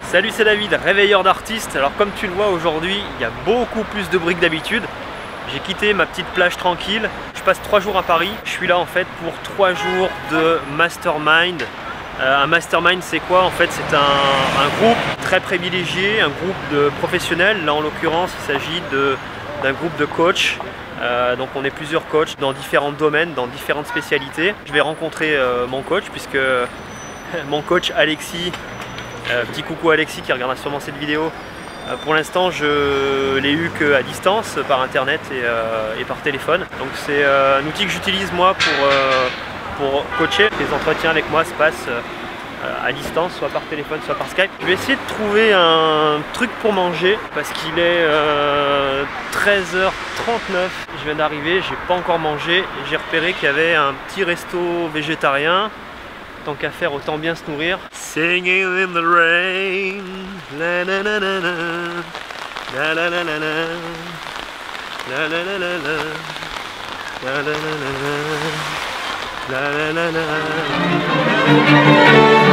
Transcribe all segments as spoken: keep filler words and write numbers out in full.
Salut, c'est David, réveilleur d'artistes. Alors comme tu le vois aujourd'hui, il y a beaucoup plus de bruit que d'habitude. J'ai quitté ma petite plage tranquille. Je passe trois jours à Paris. Je suis là en fait pour trois jours de mastermind. Euh, un mastermind, c'est quoi? En fait, c'est un, un groupe très privilégié, un groupe de professionnels. Là en l'occurrence, il s'agit d'un groupe de coachs. Euh, donc on est plusieurs coachs dans différents domaines, dans différentes spécialités. Je vais rencontrer euh, mon coach puisque mon coach Alexis, euh, petit coucou Alexis qui regardera sûrement cette vidéo. Euh, pour l'instant je l'ai eu qu'à distance par internet et, euh, et par téléphone. Donc c'est euh, un outil que j'utilise moi pour, euh, pour coacher. Les entretiens avec moi se passent euh, à distance, soit par téléphone, soit par Skype. Je vais essayer de trouver un truc pour manger parce qu'il est euh, treize heures trente-neuf. Je viens d'arriver, j'ai pas encore mangé. J'ai repéré qu'il y avait un petit resto végétarien. Tant qu'à faire, autant bien se nourrir. Singing in the rain, la la la la la, la la la la la, la la la la la, la la la la, la la la la.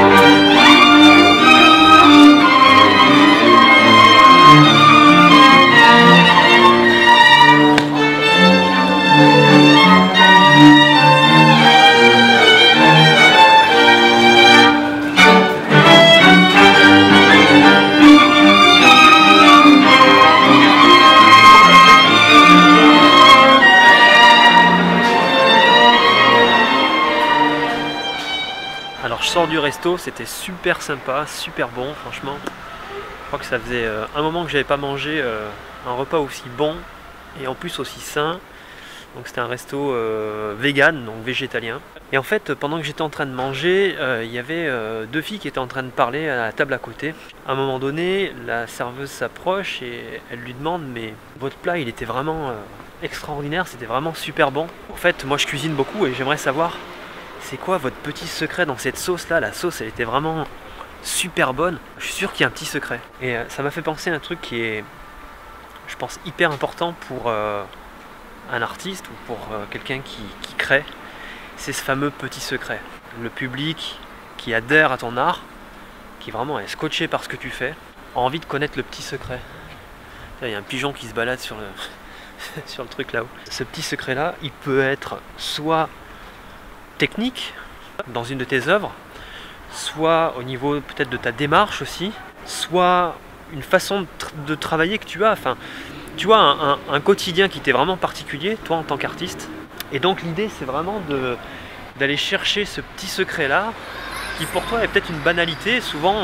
Alors je sors du resto, c'était super sympa, super bon franchement. Je crois que ça faisait euh, un moment que j'avais pas mangé euh, un repas aussi bon et en plus aussi sain. Donc c'était un resto euh, vegan, donc végétalien. Et en fait pendant que j'étais en train de manger, euh, il y avait euh, deux filles qui étaient en train de parler à la table à côté. À un moment donné, la serveuse s'approche et elle lui demande mais votre plat il était vraiment euh, extraordinaire, c'était vraiment super bon. En fait moi je cuisine beaucoup et j'aimerais savoir c'est quoi votre petit secret dans cette sauce là? La sauce elle était vraiment super bonne. Je suis sûr qu'il y a un petit secret. Et euh, ça m'a fait penser à un truc qui est, je pense, hyper important pour euh, un artiste ou pour euh, quelqu'un qui, qui crée. C'est ce fameux petit secret. Le public qui adhère à ton art, qui vraiment est scotché par ce que tu fais, a envie de connaître le petit secret. Il y a un pigeon qui se balade sur le, sur le truc là-haut. Ce petit secret là, il peut être soit technique dans une de tes œuvres, soit au niveau peut-être de ta démarche aussi, soit une façon de, tra de travailler que tu as, enfin tu vois un, un, un quotidien qui t'est vraiment particulier toi en tant qu'artiste. Et donc l'idée c'est vraiment de d'aller chercher ce petit secret là qui pour toi est peut-être une banalité. Souvent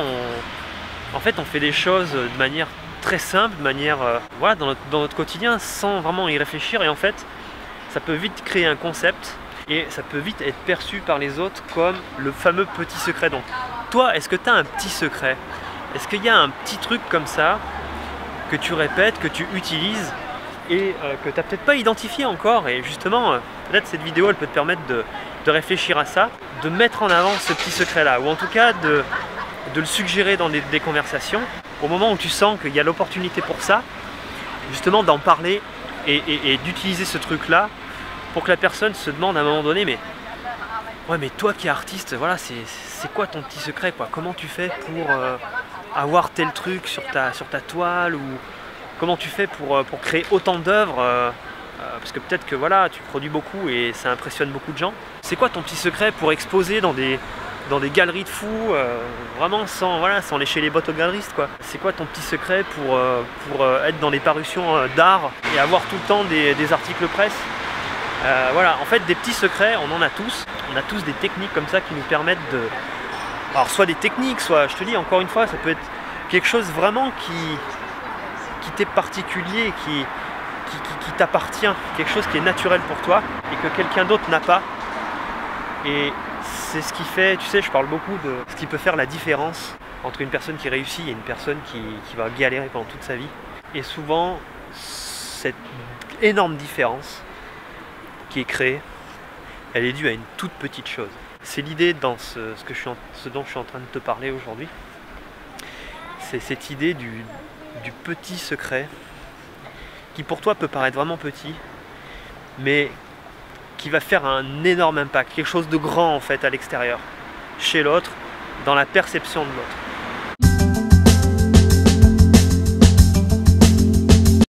on, en fait on fait des choses de manière très simple, de manière euh, voilà dans notre, dans notre quotidien sans vraiment y réfléchir et en fait ça peut vite créer un concept. Et ça peut vite être perçu par les autres comme le fameux petit secret. Donc toi, est-ce que tu as un petit secret? Est-ce qu'il y a un petit truc comme ça que tu répètes, que tu utilises et euh, que tu n'as peut-être pas identifié encore? Et justement, euh, peut-être cette vidéo elle peut te permettre de, de réfléchir à ça, de mettre en avant ce petit secret là, ou en tout cas de, de le suggérer dans des, des conversations. Au moment où tu sens qu'il y a l'opportunité pour ça, justement d'en parler et, et, et d'utiliser ce truc là pour que la personne se demande à un moment donné mais ouais mais toi qui es artiste, voilà c'est quoi ton petit secret quoi? Comment tu fais pour euh, avoir tel truc sur ta, sur ta toile, ou comment tu fais pour, euh, pour créer autant d'œuvres euh, euh, parce que peut-être que voilà tu produis beaucoup et ça impressionne beaucoup de gens. C'est quoi ton petit secret pour exposer dans des, dans des galeries de fous euh, vraiment sans, voilà, sans lécher les bottes aux galeristes quoi? C'est quoi ton petit secret pour, euh, pour euh, être dans des parutions euh, d'art et avoir tout le temps des, des articles presse? Euh, voilà, en fait des petits secrets, on en a tous. On a tous des techniques comme ça qui nous permettent de... Alors soit des techniques, soit, je te dis encore une fois, ça peut être quelque chose vraiment qui, qui t'est particulier, qui, qui, qui, qui t'appartient, quelque chose qui est naturel pour toi et que quelqu'un d'autre n'a pas. Et c'est ce qui fait, tu sais, je parle beaucoup de ce qui peut faire la différence entre une personne qui réussit et une personne qui, qui va galérer pendant toute sa vie. Et souvent, cette énorme différence qui est créée, elle est due à une toute petite chose. C'est l'idée dans ce, ce, que je suis en, ce dont je suis en train de te parler aujourd'hui. C'est cette idée du, du petit secret qui pour toi peut paraître vraiment petit, mais qui va faire un énorme impact, quelque chose de grand en fait à l'extérieur, chez l'autre, dans la perception de l'autre.